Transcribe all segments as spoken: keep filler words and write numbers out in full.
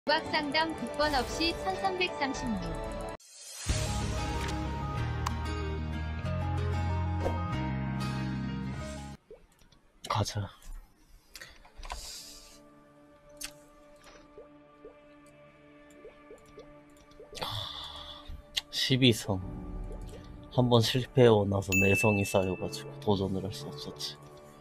도박상담 국번 없이 천삼백삼십육. 가자. 십이 성. 한번 실패하고 나서 내성이 쌓여가지고 도전을 할 수 없었지.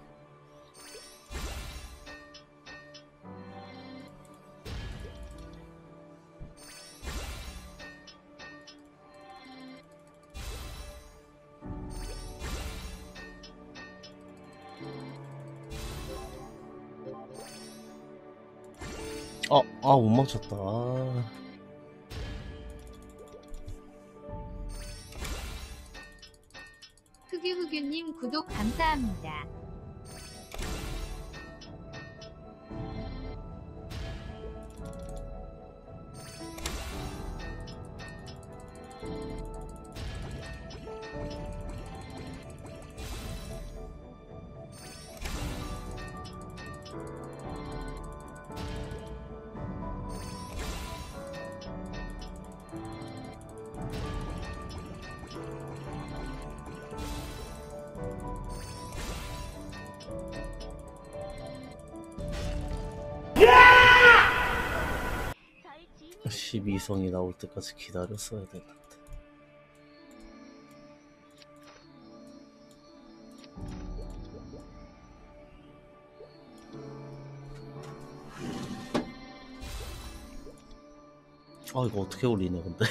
아, 아, 못 맞췄다. 아. 흑유흑유님 구독 감사합니다. 십이 성이 나올 때까지 기다렸어야 되는데. 아, 이거 어떻게 올리냐 근데.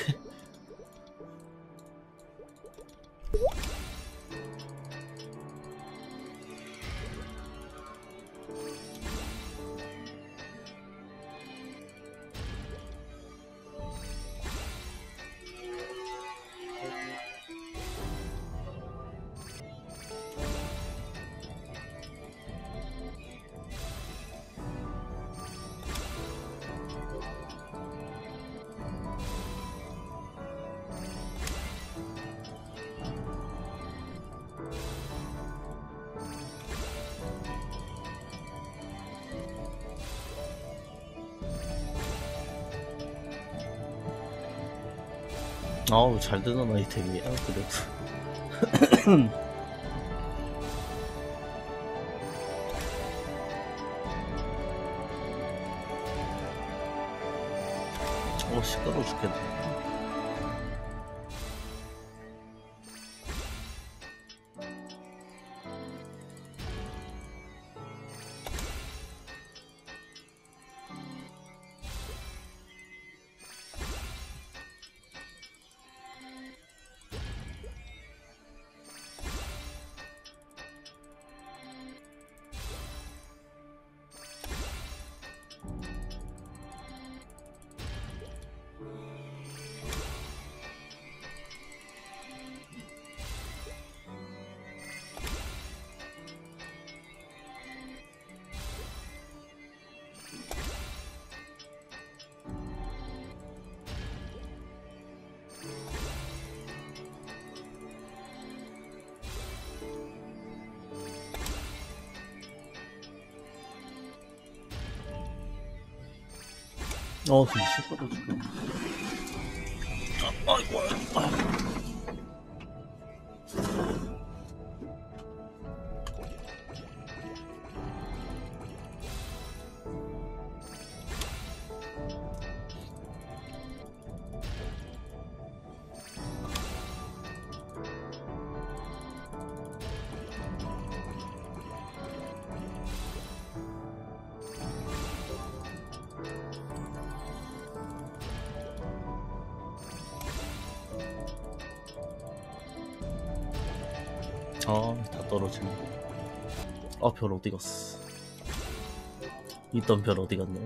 아우, 잘 되는 아이템이야 그래도. 어, 시끄러워 죽겠네. 어, 지금 시끄러워 죽겠네. 아, 아이고, 아이고. 아, 다 떨어지네. 아, 별 어디 갔어? 있던 별 어디 갔네?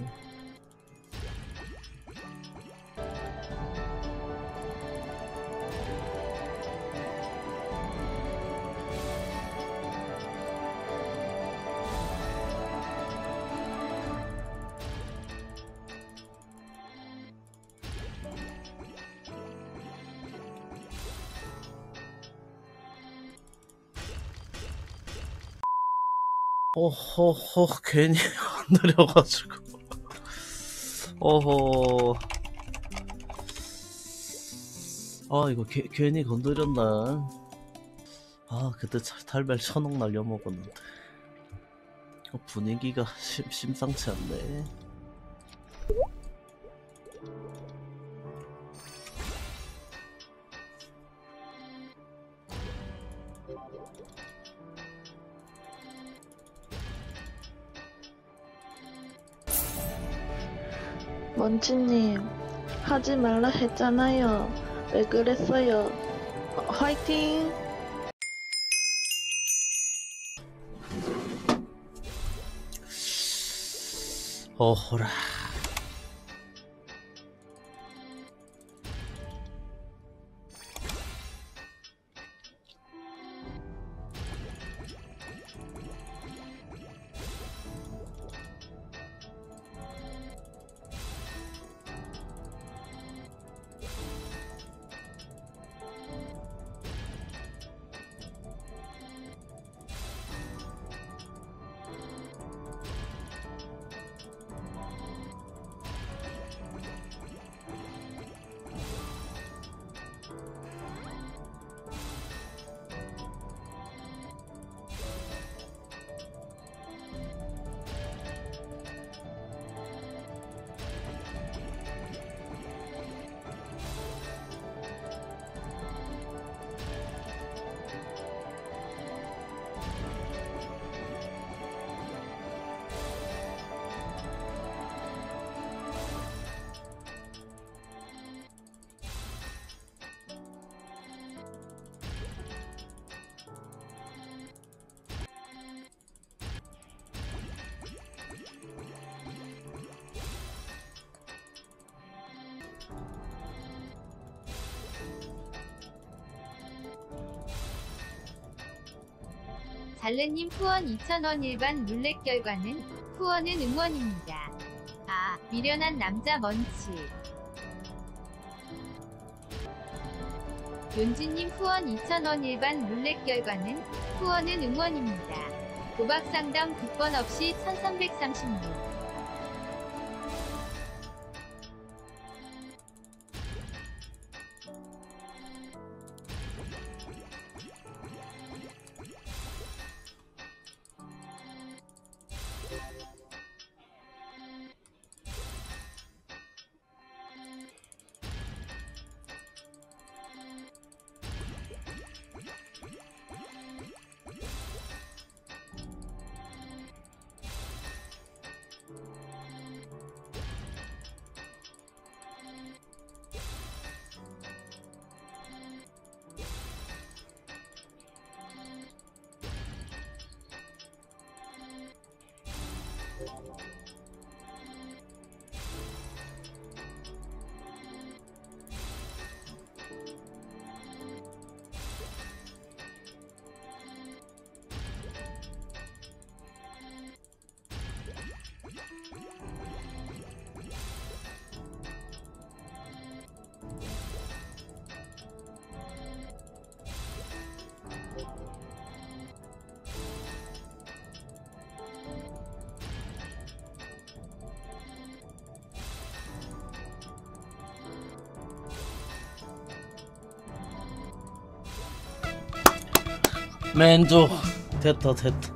어허허, 괜히 안 내려가지고. 어허. 아 이거 개, 괜히 건드렸나. 아 그때 탈벨 천억 날려먹었는데 어, 분위기가 심, 심상치 않네. 먼치님, 하지 말라 했잖아요. 왜 그랬어요? 어, 화이팅! 어허라. 잘래님 후원 이천 원. 일반 룰렛 결과는 후원은 응원입니다. 아, 미련한 남자 먼치. 윤지님 후원 이천 원. 일반 룰렛 결과는 후원은 응원입니다. 도박상담 국번 없이 천삼백삼십육. 맨조 됐다 됐다.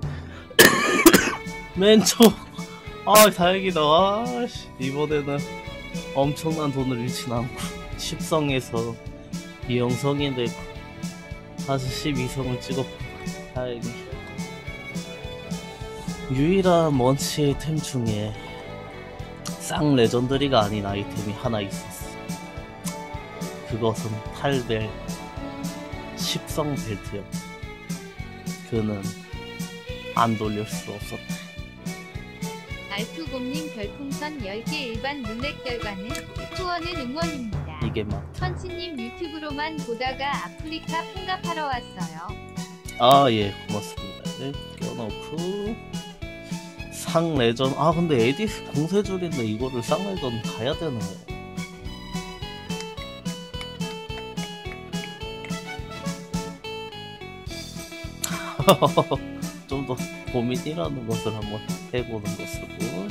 맨조. 아 다행이다. 아씨 이번에는 엄청난 돈을 잃진 않고 십성에서 이영성이 되고 다시 십이성을 찍었고 다행히. 유일한 먼치 아이템 중에 쌍 레전더리가 아닌 아이템이 하나 있었어. 그것은 탈벨 십성 벨트였다. 그는 안 돌릴 수 없었다. 알투곰님 별풍선 열 개. 일반 룰렛 결과는 후원은 응원입니다. 이게 막 펀치님 유튜브로만 보다가 아프리카 팬가하러 왔어요. 아 예 고맙습니다. 네, 껴놓고 상 레전. 아 근데 에디스 공세줄인데 이거를 쌍 레전 가야 되나? 좀 더 고민이라는 것을 한번 해보는 것으로.